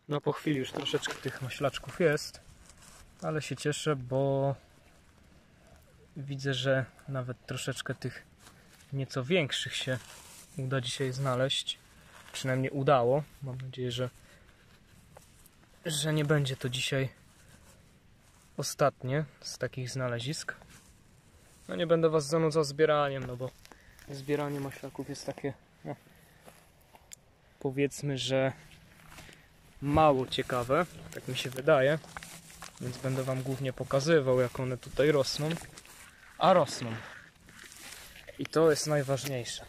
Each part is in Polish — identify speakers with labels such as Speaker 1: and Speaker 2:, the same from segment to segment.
Speaker 1: No po chwili już troszeczkę tych maślaczków jest, ale się cieszę, bo widzę, że nawet troszeczkę tych nieco większych się uda dzisiaj znaleźć. Przynajmniej udało. Mam nadzieję, że nie będzie to dzisiaj ostatnie z takich znalezisk. No nie będę was zanudzał zbieraniem, no bo zbieranie maślaków jest takie, no, powiedzmy, że mało ciekawe, tak mi się wydaje, więc będę wam głównie pokazywał, jak one tutaj rosną, a rosną. I to jest najważniejsze,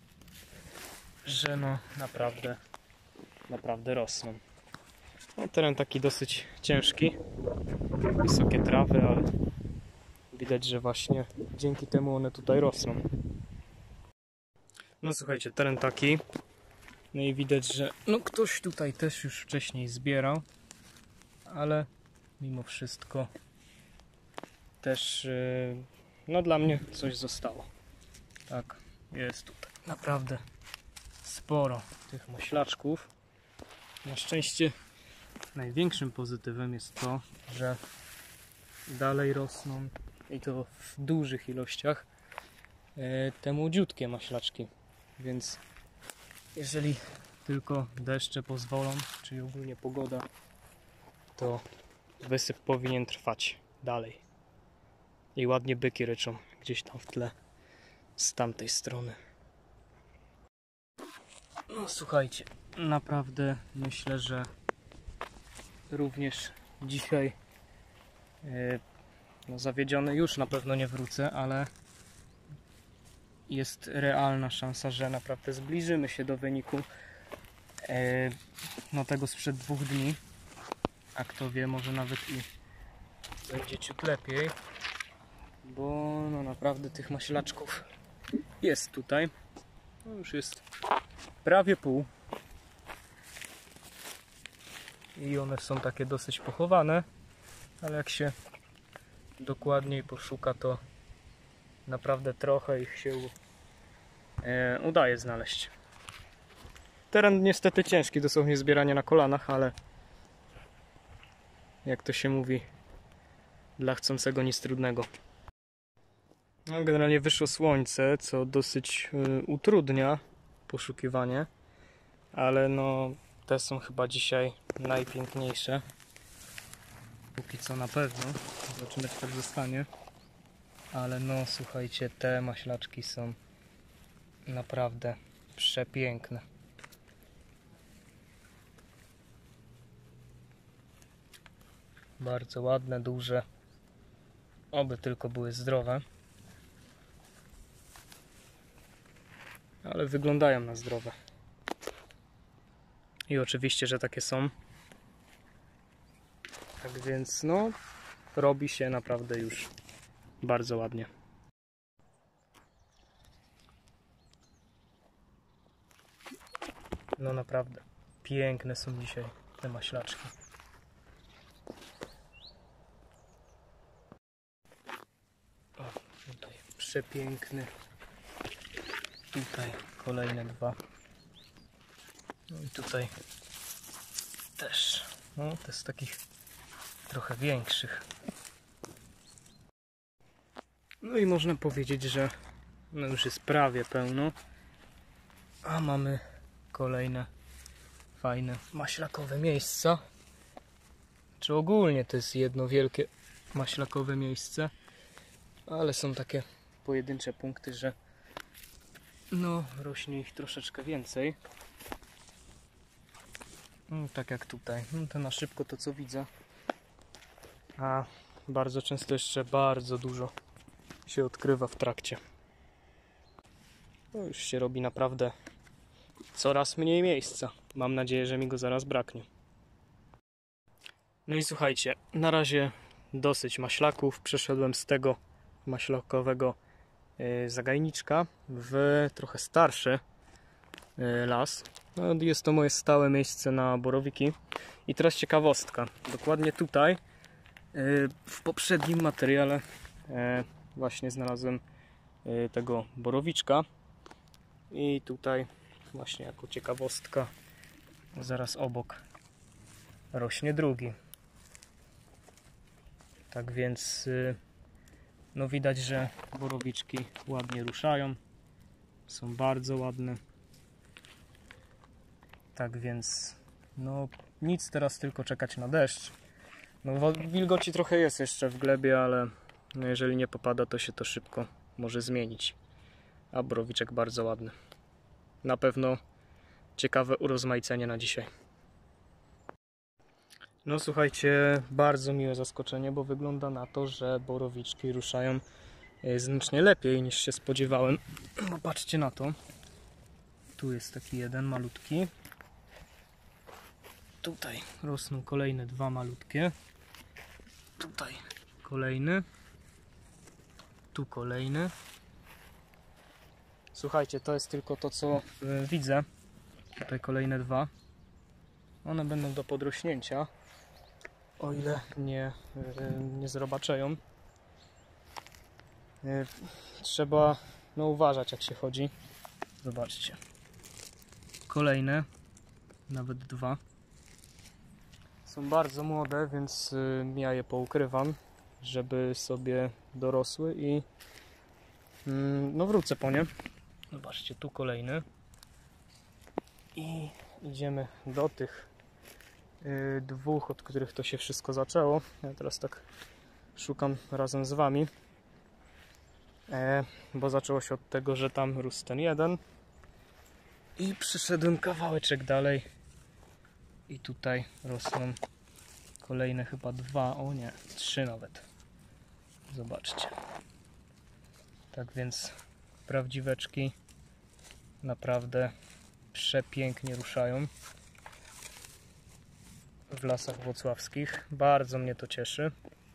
Speaker 1: że no naprawdę rosną. No, teren taki dosyć ciężki, wysokie trawy, ale widać, że właśnie dzięki temu one tutaj rosną. No słuchajcie, teren taki. No i widać, że no ktoś tutaj też już wcześniej zbierał, ale mimo wszystko też no dla mnie coś zostało. Tak, jest tutaj naprawdę sporo tych maślaczków. Na szczęście największym pozytywem jest to, że dalej rosną i to w dużych ilościach te młodziutkie maślaczki, więc jeżeli tylko deszcze pozwolą, czyli ogólnie pogoda, to wysyp powinien trwać dalej. I ładnie byki ryczą gdzieś tam w tle z tamtej strony. No słuchajcie, naprawdę myślę, że również dzisiaj no zawiedziony już na pewno nie wrócę, ale jest realna szansa, że naprawdę zbliżymy się do wyniku no tego sprzed 2 dni, a kto wie, może nawet i będzie ciut lepiej, bo no naprawdę tych maślaczków jest tutaj, no już jest prawie pół i one są takie dosyć pochowane, ale jak się dokładniej poszuka, to naprawdę trochę ich się udaje znaleźć. Teren niestety ciężki, dosłownie zbieranie na kolanach, ale jak to się mówi, dla chcącego nic trudnego. No, generalnie wyszło słońce, co dosyć utrudnia poszukiwanie, ale no te są chyba dzisiaj najpiękniejsze. Póki co na pewno. Zobaczymy, czy tak zostanie. Ale no słuchajcie, te maślaczki są naprawdę przepiękne. Bardzo ładne, duże. Oby tylko były zdrowe. Ale wyglądają na zdrowe. I oczywiście, że takie są. Tak więc no, robi się naprawdę już bardzo ładnie. No naprawdę piękne są dzisiaj te maślaczki. O, tutaj przepiękny. Tutaj kolejne 2. No i tutaj też. No, to jest takich trochę większych. No i można powiedzieć, że no już jest prawie pełno. A mamy kolejne fajne maślakowe miejsca. Czy ogólnie to jest jedno wielkie maślakowe miejsce. Ale są takie pojedyncze punkty, że no rośnie ich troszeczkę więcej. No, tak jak tutaj. No, to na szybko to co widzę. A bardzo często jeszcze bardzo dużo się odkrywa w trakcie. No, już się robi naprawdę coraz mniej miejsca. Mam nadzieję, że mi go zaraz braknie. No i słuchajcie, na razie dosyć maślaków. Przeszedłem z tego maślakowego zagajniczka w trochę starszy las. No, jest to moje stałe miejsce na borowiki. I teraz ciekawostka. Dokładnie tutaj w poprzednim materiale właśnie znalazłem tego borowiczka. I tutaj właśnie jako ciekawostka zaraz obok rośnie drugi. Tak więc no widać, że borowiczki ładnie ruszają. Są bardzo ładne. Tak więc no nic, teraz tylko czekać na deszcz. No wilgoci trochę jest jeszcze w glebie, ale no jeżeli nie popada, to się to szybko może zmienić. A borowiczek bardzo ładny. Na pewno ciekawe urozmaicenie na dzisiaj. No słuchajcie, bardzo miłe zaskoczenie, bo wygląda na to, że borowiczki ruszają znacznie lepiej niż się spodziewałem. No patrzcie na to. Tu jest taki jeden malutki. Tutaj rosną kolejne dwa malutkie. Tutaj kolejny. Tu kolejny. Słuchajcie, to jest tylko to, co widzę. Tutaj kolejne dwa. One będą do podrośnięcia, o ile nie zrobaczeją. Trzeba uważać, jak się chodzi. Zobaczcie. Kolejne, nawet dwa. Są bardzo młode, więc ja je poukrywam, żeby sobie dorosły i no wrócę po nie. Zobaczcie, tu kolejny. I idziemy do tych dwóch, od których to się wszystko zaczęło. Ja teraz tak szukam razem z wami, bo zaczęło się od tego, że tam rósł ten jeden i przyszedłem kawałeczek dalej i tutaj rosną kolejne chyba dwa, o nie, trzy nawet. Zobaczcie. Tak więc prawdziweczki naprawdę przepięknie ruszają w lasach włocławskich. Bardzo mnie to cieszy.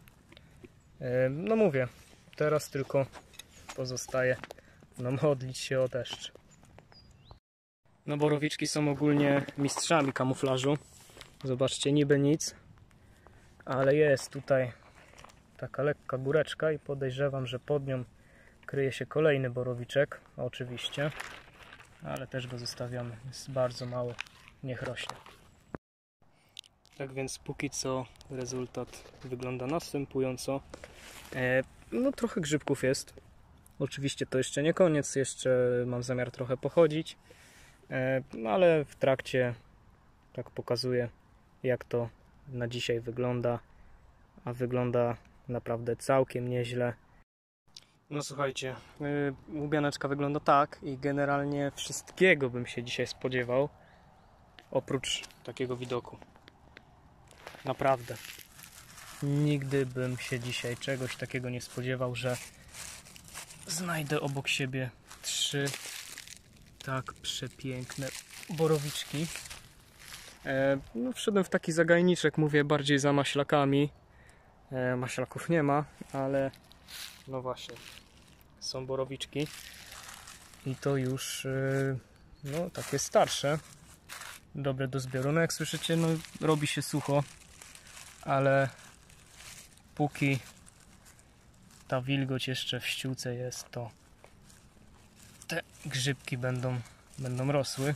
Speaker 1: No mówię, teraz tylko pozostaje modlić się o deszcz. No borowiczki są ogólnie mistrzami kamuflażu. Zobaczcie, niby nic, ale jest tutaj taka lekka góreczka i podejrzewam, że pod nią kryje się kolejny borowiczek, oczywiście, ale też go zostawiamy, jest bardzo mały, niech rośnie. Tak więc póki co rezultat wygląda następująco. No trochę grzybków jest, oczywiście to jeszcze nie koniec, jeszcze mam zamiar trochę pochodzić, no ale w trakcie tak pokazuję, jak to na dzisiaj wygląda, a wygląda naprawdę całkiem nieźle. No słuchajcie, łubianeczka wygląda tak i generalnie wszystkiego bym się dzisiaj spodziewał, oprócz takiego widoku. Naprawdę. Nigdy bym się dzisiaj czegoś takiego nie spodziewał, że znajdę obok siebie trzy tak przepiękne borowiczki. No, wszedłem w taki zagajniczek, mówię, bardziej za maślakami. Maślaków nie ma, ale no właśnie, są borowiczki i to już no takie starsze, dobre do zbioru. No jak słyszycie, no robi się sucho, ale póki ta wilgoć jeszcze w ściółce jest, to te grzybki będą rosły.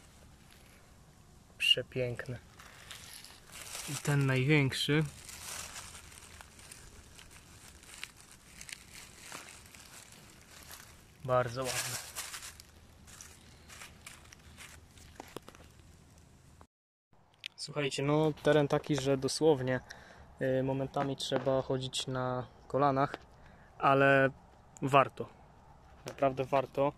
Speaker 1: Przepiękne. I ten największy bardzo ładny. Słuchajcie, no teren taki, że dosłownie momentami trzeba chodzić na kolanach, ale warto. Naprawdę warto,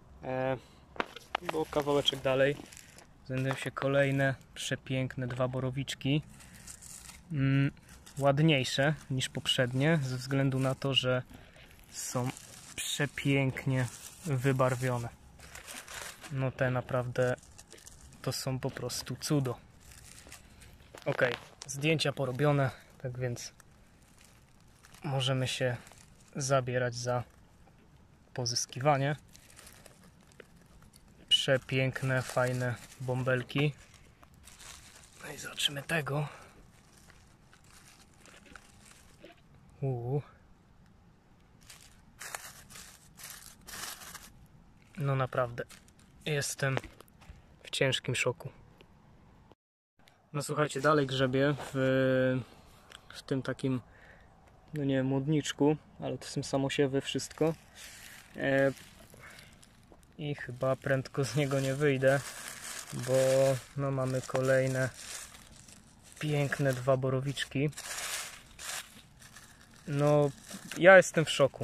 Speaker 1: bo kawałeczek dalej znajdują się kolejne przepiękne dwa borowiczki. Ładniejsze niż poprzednie, ze względu na to, że są przepięknie wybarwione. No te naprawdę to są po prostu cudo. Ok, zdjęcia porobione, tak więc możemy się zabierać za pozyskiwanie. Przepiękne, fajne bąbelki. No i zobaczymy tego. No naprawdę, jestem w ciężkim szoku. No słuchajcie, dalej grzebię w tym takim, no nie wiem, młodniczku, ale to są samosiewy, wszystko. I chyba prędko z niego nie wyjdę, bo no mamy kolejne piękne 2 borowiczki. No ja jestem w szoku.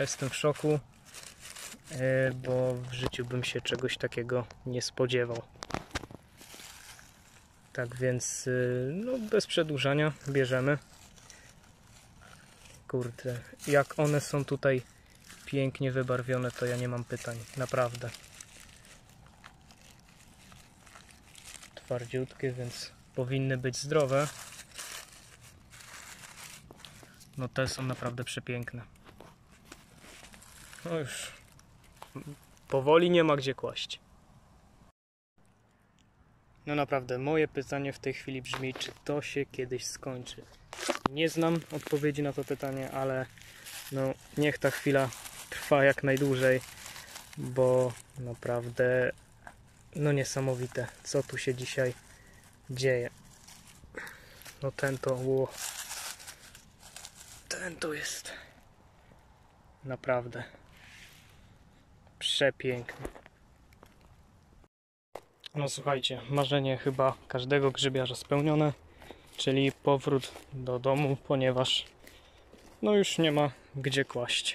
Speaker 1: Bo w życiu bym się czegoś takiego nie spodziewał. Tak więc no bez przedłużania bierzemy. Kurde, jak one są tutaj pięknie wybarwione, to ja nie mam pytań, naprawdę. Twardziutkie, więc powinny być zdrowe. No te są naprawdę przepiękne. No już powoli nie ma gdzie kłaść. No naprawdę, moje pytanie w tej chwili brzmi, czy to się kiedyś skończy? Nie znam odpowiedzi na to pytanie, ale no niech ta chwila trwa jak najdłużej, bo naprawdę no niesamowite, co tu się dzisiaj dzieje. No ten to jest naprawdę przepiękny. No słuchajcie, marzenie chyba każdego grzybiarza spełnione, czyli powrót do domu, ponieważ no już nie ma gdzie kłaść.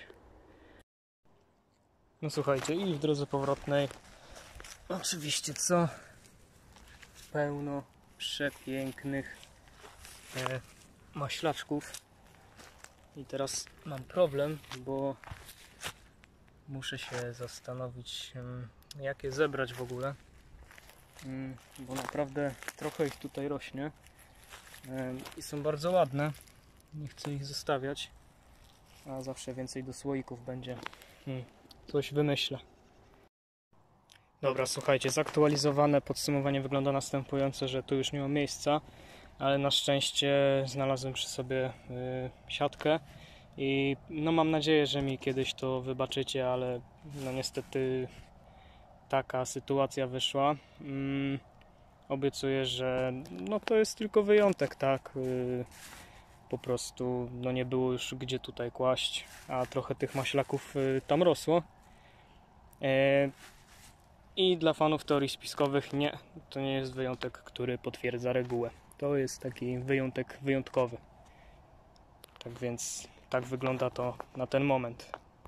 Speaker 1: No słuchajcie, i w drodze powrotnej oczywiście co? Pełno przepięknych maślaczków. I teraz mam problem, bo muszę się zastanowić, jak je zebrać w ogóle, bo naprawdę trochę ich tutaj rośnie i są bardzo ładne. Nie chcę ich zostawiać, a zawsze więcej do słoików będzie. Coś wymyślę. Dobra, słuchajcie, zaktualizowane podsumowanie wygląda następująco, że tu już nie ma miejsca, ale na szczęście znalazłem przy sobie siatkę i no mam nadzieję, że mi kiedyś to wybaczycie, ale no niestety taka sytuacja wyszła. Obiecuję, że no to jest tylko wyjątek, tak? Po prostu no nie było już gdzie tutaj kłaść, a trochę tych maślaków tam rosło. I dla fanów teorii spiskowych nie, to nie jest wyjątek, który potwierdza regułę. To jest taki wyjątek wyjątkowy. Tak więc tak wygląda to na ten moment.